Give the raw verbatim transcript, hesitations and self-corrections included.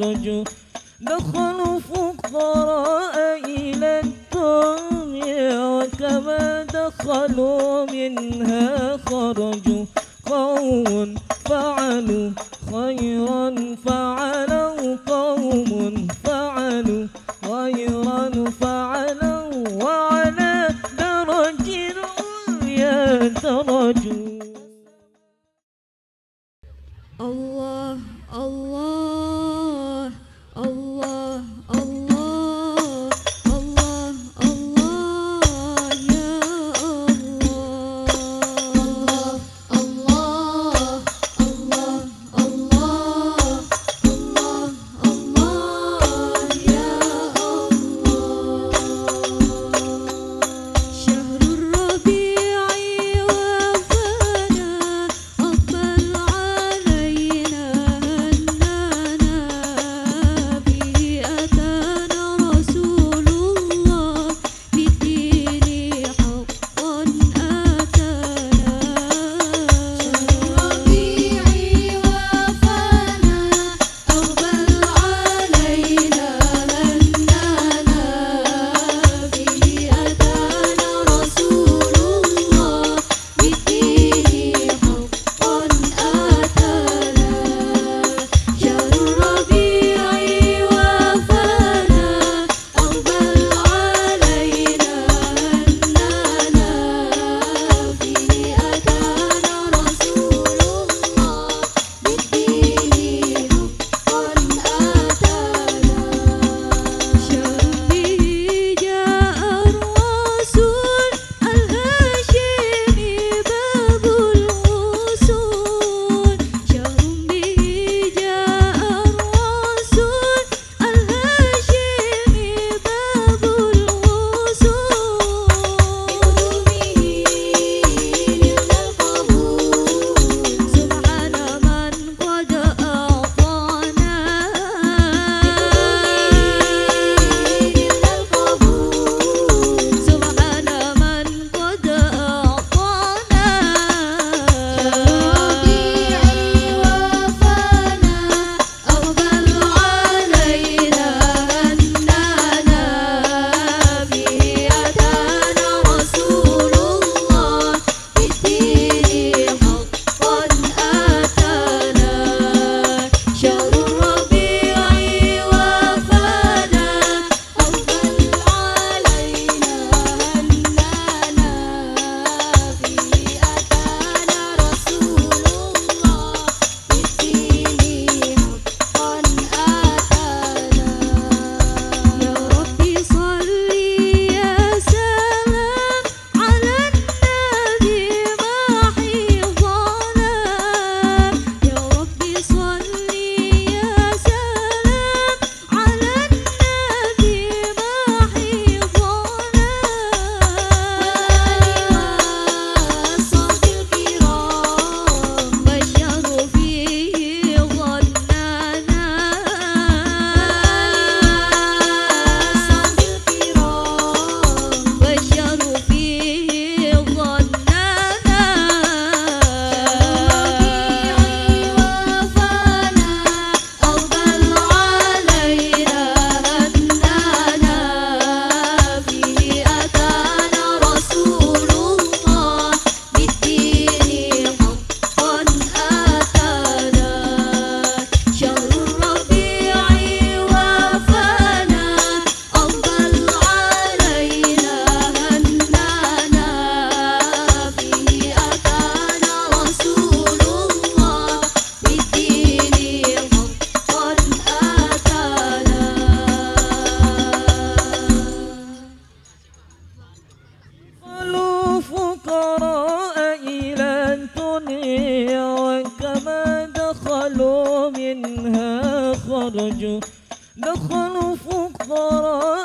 خرجوا دخلوا فقراء إلى الدنيا وكما دخلوا منها خرجوا. قوم فعلوا خيرا فعلوا قوم فعلوا خيرا فعلوا وعلى درج يدرجوا. الله الله الله الله الله الله يا الله الله الله الله الله الله يا الله. شهر الربيع وفانا أقبل علينا هنانا به أتانا رسول الله بالدين حقا أتانا. شهر الربيع وفانا أقبل علينا هنانا به أتانا رسول الله بالدين حقا أتانا. شهر الربيع وفانا أقبل علينا هنانا به أتانا رسول الله بالدين حقا أتانا. شهر به جاء الرسول الهاشمي باب الوصول. شهر به جاء الرسول الهاشمي باب الوصول. خرجوا دخلوا فقراء